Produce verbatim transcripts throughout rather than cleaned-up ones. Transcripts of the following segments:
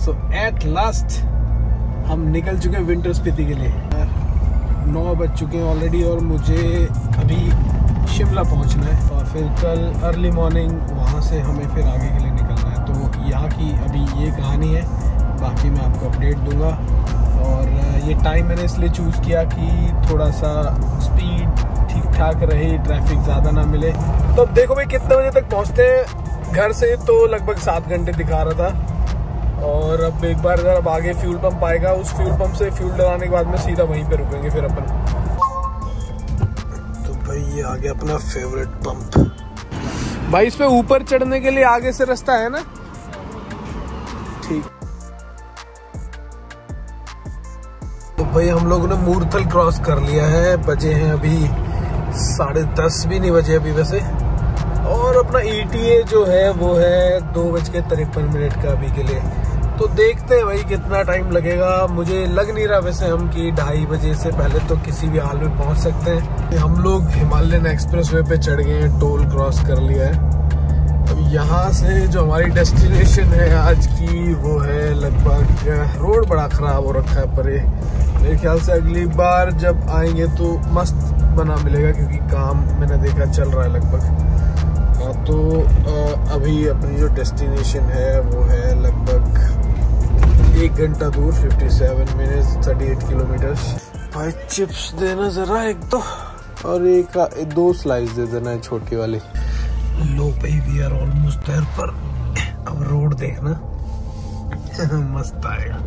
So at last हम निकल चुके हैं विंटर स्पीति के लिए। नौ बज चुके हैं ऑलरेडी और मुझे अभी शिमला पहुंचना है और फिर कल अर्ली मॉर्निंग वहां से हमें फिर आगे के लिए निकलना है। तो यहाँ की अभी ये कहानी है, बाकी मैं आपको अपडेट दूंगा। और ये टाइम मैंने इसलिए चूज़ किया कि थोड़ा सा स्पीड ठीक ठाक रहे, ट्रैफिक ज़्यादा ना मिले। तो अब देखो भाई कितने बजे तक पहुँचते हैं घर से। तो लगभग सात घंटे दिखा रहा था। और अब एक बार अगर अब आगे फ्यूल पंप आएगा, उस फ्यूल पंप से फ्यूल डलाने के बाद में सीधा वहीं पे रुकेंगे फिर अपन। तो भाई ये आ गया अपना फेवरेट पंप। भाई इस पे ऊपर चढ़ने के लिए आगे से रास्ता है ना? ठीक। तो भाई हम लोगों ने मूर्थल क्रॉस कर लिया है। बजे हैं अभी साढ़े दस भी नहीं बजे अभी वैसे। और अपना ई टी ए जो है वो है दो बज के तिरपन मिनट का अभी के लिए। तो देखते हैं भाई कितना टाइम लगेगा। मुझे लग नहीं रहा वैसे हम कि ढाई बजे से पहले तो किसी भी हाल में पहुंच सकते हैं। हम लोग हिमालयन एक्सप्रेसवे पे चढ़ गए हैं, टोल क्रॉस कर लिया है। अब यहाँ से जो हमारी डेस्टिनेशन है आज की वो है लगभग, रोड बड़ा खराब हो रखा है पर मेरे ख्याल से अगली बार जब आएंगे तो मस्त बना मिलेगा, क्योंकि काम मैंने देखा चल रहा है लगभग। हाँ तो अभी अपनी जो डेस्टिनेशन है वो है लगभग एक घंटा दूर, सत्तावन मिनट्स अड़तीस किलोमीटर। भाई चिप्स देना जरा एक तो, और एक दो स्लाइस दे देना है छोटी वाली। लो भाई वी आर ऑलमोस्ट देयर। पर अब रोड देखना मस्त आएगा।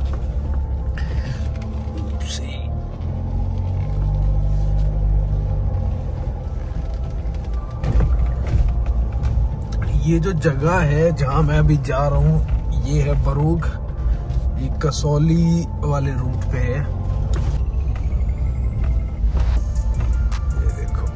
ये जो जगह है जहां मैं अभी जा रहा हूँ ये है बरूग। ये कसौली वाले रूट पे है। ये देखो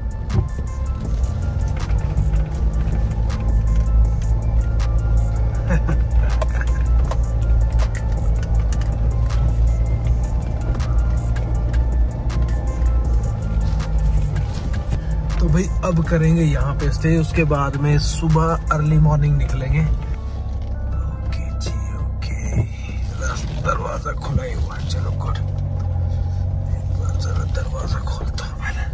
तो भाई अब करेंगे यहाँ पे स्टे, उसके बाद में सुबह अर्ली मॉर्निंग निकलेंगे। ओके जी ओके, दरवाजा खुला ही हुआ है, चलो गुड। एक बार जरा दरवाजा खोलता हूँ मैंने।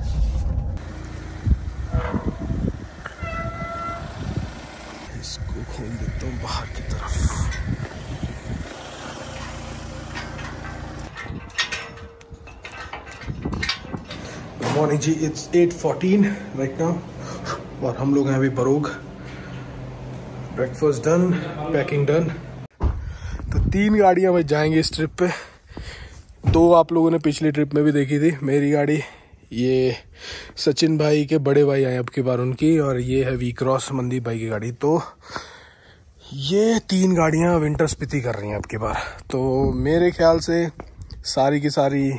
इसको खोल देता हूँ बाहर की तरफ। मॉर्निंग जी, it's eight fourteen right now और हम लोग हैं अभी Barog. Breakfast done, packing done. तो तीन गाड़ियां भाई जाएंगे इस ट्रिप पे। दो आप लोगों ने पिछली ट्रिप में भी देखी थी, मेरी गाड़ी, ये सचिन भाई के बड़े भाई आए अब की बार उनकी, और ये है वी क्रॉस मनदीप भाई की गाड़ी। तो ये तीन गाड़ियां विंटर स्पीति कर रही हैं अब की बार। तो मेरे ख्याल से सारी की सारी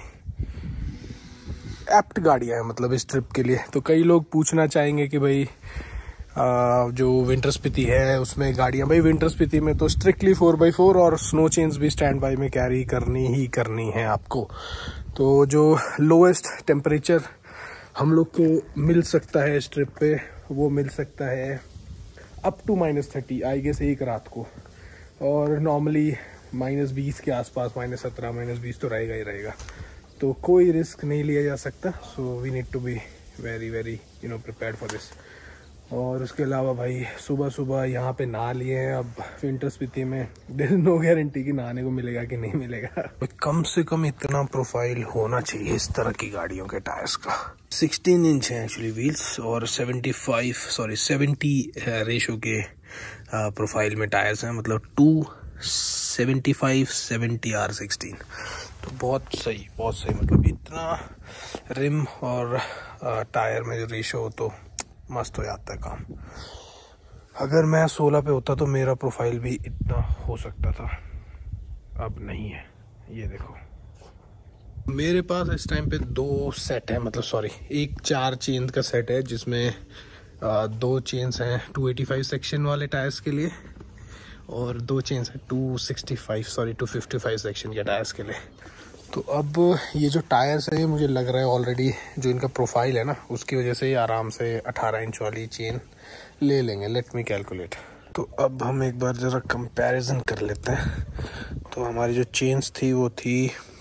एप्ट गाड़ियाँ हैं मतलब इस ट्रिप के लिए। तो कई लोग पूछना चाहेंगे कि भाई आ, जो विंटर स्पीति है उसमें गाड़ियाँ, भाई विंटर स्पीति में तो स्ट्रिक्टली फोर बाई फोर और स्नो चेन्स भी स्टैंड बाई में कैरी करनी ही करनी है आपको। तो जो लोएस्ट टेम्परेचर हम लोग को मिल सकता है इस ट्रिप पे वो मिल सकता है up to minus thirty I guess एक रात को, और नॉर्मली माइनस बीस के आसपास, माइनस सत्रह माइनस बीस तो रहेगा ही रहेगा। तो कोई रिस्क नहीं लिया जा सकता। So we need to be very very you know prepared for this. और उसके अलावा भाई सुबह सुबह यहाँ पे नहा लिए हैं। अब विंटर स्पीति में देयर इज नो गारंटी कि नहाने को मिलेगा कि नहीं मिलेगा। कम से कम इतना प्रोफाइल होना चाहिए इस तरह की गाड़ियों के टायर्स का। सोलह इंच है एक्चुअली व्हील्स और पचहत्तर सॉरी सत्तर रेशो के प्रोफाइल में टायर्स हैं, मतलब two seventy five seventy R sixteen. तो बहुत सही बहुत सही, मतलब इतना रिम और टायर में जो रेशो हो तो मस्त हो जाता है काम। अगर मैं सोलह पे होता तो मेरा प्रोफाइल भी इतना हो सकता था, अब नहीं है। ये देखो मेरे पास इस टाइम पे दो सेट है, मतलब सॉरी एक चार चेन का सेट है जिसमें आ, दो चेन्स हैं टू एटी फाइव सेक्शन वाले टायर्स के लिए और दो चेन्स हैं two sixty five sorry two fifty five section के टायर्स के लिए। तो अब ये जो टायर्स है मुझे लग रहा है ऑलरेडी जो इनका प्रोफाइल है ना उसकी वजह से ये आराम से अठारह इंच वाली चेन ले लेंगे। Let me calculate. तो अब हम एक बार ज़रा कंपैरिजन कर लेते हैं। तो हमारी जो चेन्स थी वो थी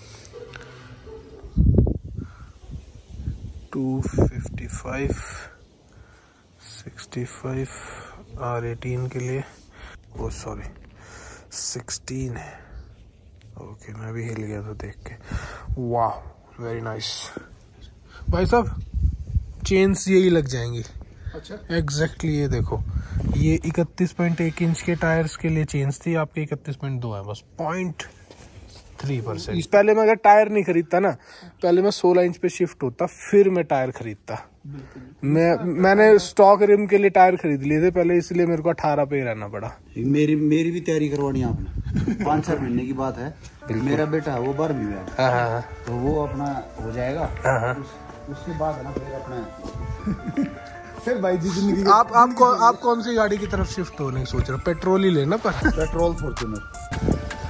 two fifty five, sixty five R eighteen के लिए, वो सॉरी सिक्सटीन है। ओके मैं भी हिल गया था देख के। वाह वेरी नाइस भाई साहब, चेन्स यही लग जाएंगी। अच्छा एग्जैक्टली ये देखो, ये इकतीस पॉइंट एक इंच के टायर्स के लिए चेन्स थी, आपके इकतीस पॉइंट दो है बस, पॉइंट थ्री परसेंट। पहले मैं अगर टायर नहीं खरीदता ना, पहले मैं सोलह इंच पे शिफ्ट होता फिर मैं टायर खरीदता। मैं मैंने स्टॉक रिम के लिए टायर खरीद लिए थे पहले, इसलिए मेरे को अठारह पे ही रहना पड़ा। मेरी मेरी भी तैयारी करवानी आपने, पाँच छह महीने की बात है। मेरा बेटा है वो बारहवीं में है, तो वो अपना हो जाएगा, उस, उसके बाद है ना फिर अपना फिर भाई जी जिंदगी। आप आप कौ, आप कौन सी गाड़ी की तरफ शिफ्ट होने की सोच रहे हो? पेट्रोल ही लेना पर पेट्रोल फॉर्च्यूनर।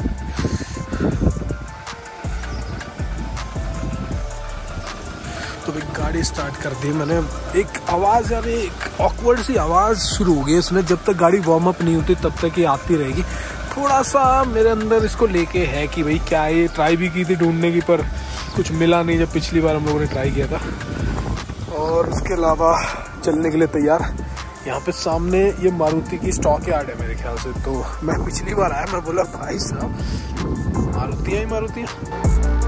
तो एक गाड़ी स्टार्ट कर दी मैंने, एक आवाज़ यानी एक ऑकवर्ड सी आवाज़ शुरू हो गई इसमें। जब तक गाड़ी वार्म अप नहीं होती तब तक ये आती रहेगी। थोड़ा सा मेरे अंदर इसको लेके है कि भाई क्या ये, ट्राई भी की थी ढूंढने की पर कुछ मिला नहीं जब पिछली बार हम लोगों ने ट्राई किया था। और उसके अलावा चलने के लिए तैयार। यहाँ पे सामने ये मारुति की स्टॉक यार्ड है मेरे ख्याल से। तो मैं पिछली बार आया, मैं बोला भाई साहब मारुतियाँ ही मारुतियाँ।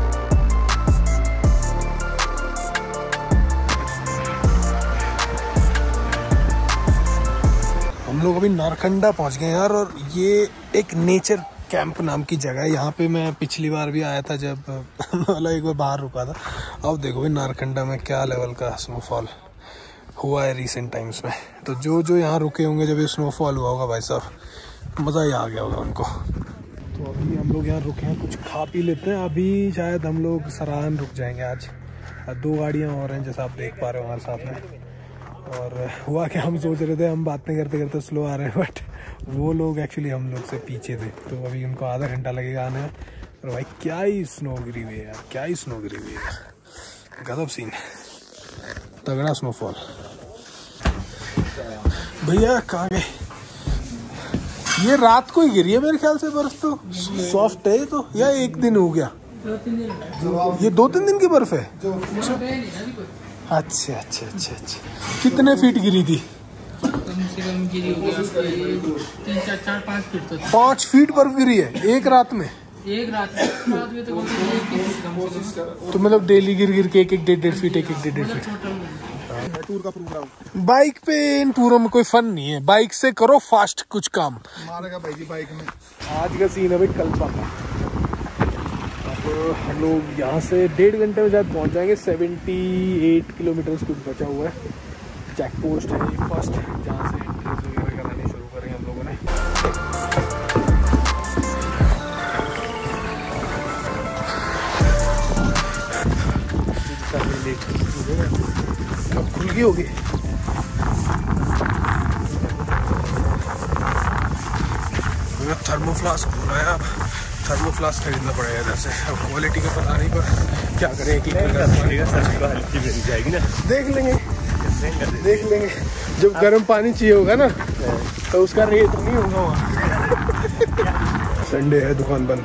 हम लोग अभी नारकंडा पहुंच गए यार, और ये एक नेचर कैंप नाम की जगह है। यहाँ पे मैं पिछली बार भी आया था जब मतलब एक बार बाहर रुका था। अब देखो भाई नारकंडा में क्या लेवल का स्नोफॉल हुआ है रिसेंट टाइम्स में। तो जो जो यहाँ रुके होंगे जब ये स्नोफॉल हुआ होगा भाई साहब, मज़ा ही आ गया होगा उनको। तो अभी हम लोग यहाँ रुके हैं, कुछ खा पी लेते हैं। अभी शायद हम लोग सराहन रुक जाएंगे आज। दो गाड़ियाँ और हैं जैसा आप देख पा रहे हो हमारे साथ में। और हुआ कि हम सोच रहे थे हम बातें करते करते स्लो आ रहे हैं, बट वो लोग एक्चुअली हम लोग से पीछे थे। तो अभी उनको आधा घंटा लगेगा आने में। और भाई क्या ही स्नो गिरी हुई है यार, क्या ही स्नो गिरी हुई है, गजब सीन, तगड़ा स्नोफॉल। भैया कहाँ गए? ये रात को ही गिरी है मेरे ख्याल से बर्फ। तो सॉफ्ट है तो, या एक दिन हो गया? ये दो तीन दिन की बर्फ है। अच्छा अच्छा अच्छा अच्छा। कितने फीट गिरी थी? कम से कम गिरी होगी तीन चार चार पाँच फीट। तो पाँच फीट बर्फ गिरी है एक रात में? एक रात में तो, तो मतलब डेली गिर गिर के एक एक डेढ़ डेढ़ फीट एक एक डेढ़ डेढ़ फीट। टूर का प्रोग्राम बाइक पे इन टूरों में कोई फन नहीं है, बाइक से करो फास्ट कुछ काम मारेगा भाई जी बाइक में। आज का सीन है भाई कल्पा का। अब हम लोग यहाँ से डेढ़ घंटे में शायद पहुँच जाएंगे। सेवेंटी एट किलोमीटर कुछ बचा हुआ है। चेक पोस्ट है ये फर्स्ट, जहाँ से एंट्रीज वगैरह करानी शुरू करेंगे हम लोगों ने। अब खुल गई होगी। थर्मोफ्लास्क बोला है, अब थर्मोफ्लास्क खरीदना पड़ेगा जैसे। अब क्वालिटी का पता नहीं पर क्या करें, एक जाएगी ना, देख लेंगे देख लेंगे जब गर्म पानी चाहिए होगा ना तो उसका रेट नहीं होगा वहाँ। संडे है, दुकान बंद।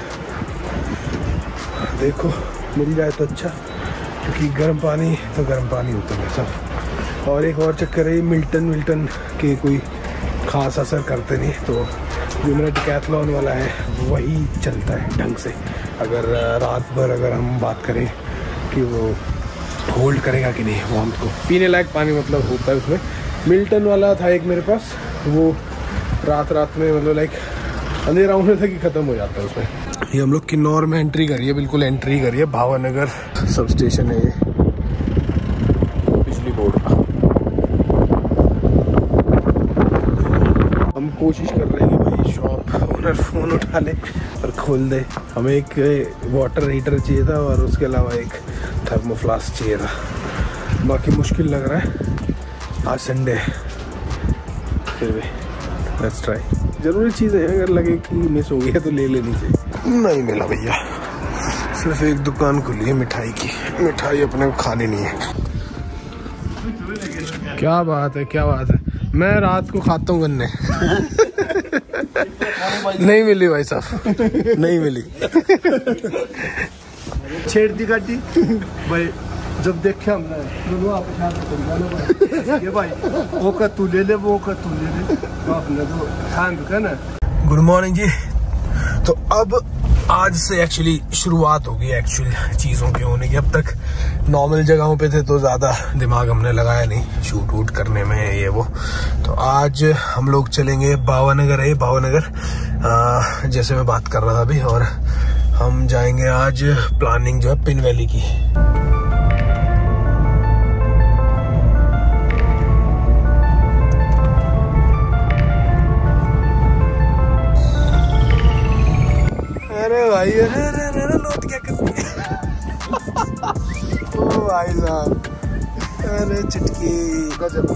देखो मिल जाए तो अच्छा, क्योंकि गर्म पानी तो गर्म पानी होता है सब। और एक और चक्कर है, मिल्टन मिल्टन के कोई खास असर करते नहीं। तो जो मेरा डिकैथलॉन वाला है वही चलता है ढंग से। अगर रात भर अगर हम बात करें कि वो होल्ड करेगा कि नहीं, वो हमको पीने लायक पानी मतलब होता है उसमें। मिल्टन वाला था एक मेरे पास, वो रात रात में मतलब लाइक अंधेरा होने तक ही ख़त्म हो जाता है उसमें। ये हम लोग किन्नौर में एंट्री करिए, बिल्कुल एंट्री करिए। भावानगर सब स्टेशन है ये बिजली बोर्ड का। हम कोशिश कर रहे हैं कि भाई शॉप ओनर फ़ोन उठा ले और खोल दे। हमें एक वाटर हीटर चाहिए था और उसके अलावा एक थर्मोफ्लास्क चाहिए था। बाकी मुश्किल लग रहा है, आज संडे फिर भी लेट्स ट्राई। ज़रूरी चीज़ है, अगर लगे कि मिस हो गया तो ले लेनी चाहिए। नहीं मिला भैया, सिर्फ एक दुकान खुली है मिठाई की, मिठाई अपने को खानी नहीं है। क्या बात है क्या बात है, मैं रात को खाता हूँ गन्ने। नहीं मिली भाई साहब, नहीं मिली। छेड़ दी गाड़ी भाई, जब देखे हमने दोनों आप भाई, ये भाई वो का तू ले ले, वो का तू ले ले, आपने तो ध्यान रखा ना। गुड मॉर्निंग जी। तो अब आज से एक्चुअली शुरुआत होगी एक्चुअल चीज़ों की होने की। अब तक नॉर्मल जगहों पे थे तो ज़्यादा दिमाग हमने लगाया नहीं शूट वूट करने में ये वो। तो आज हम लोग चलेंगे भावनगर है, भावनगर जैसे मैं बात कर रहा था अभी, और हम जाएंगे आज प्लानिंग जो है पिन वैली की। अरे भाई, अरे अरे अरे अरे लौट क्या करती है। ओ भाई साहब, अरे चुटकी गजब।